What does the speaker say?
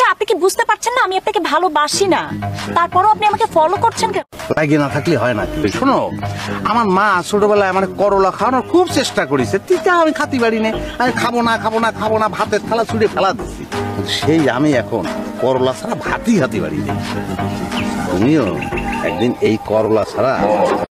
আচ্ছা আপনি কি বুঝতে পারছেন না আমি আপনাকে ভালোবাসি না, তারপরও আপনি আমাকে ফলো করছেন কেন? লাগিয়ে না থাকলে হয় না। শোনো, আমার মা ছোটবেলায় আমার করলা খাওয়ানোর খুব চেষ্টা করেছে, তিতা আমি খাতি পারি না, আমি খাবো না খাবো না খাবো না, ভাতের থালা ছুঁড়ে ফেলা দিচ্ছি। সেই আমি এখন করলা ছাড়া ভাতই খাতি পারি না। তুমিও একদিন এই করলা ছাড়া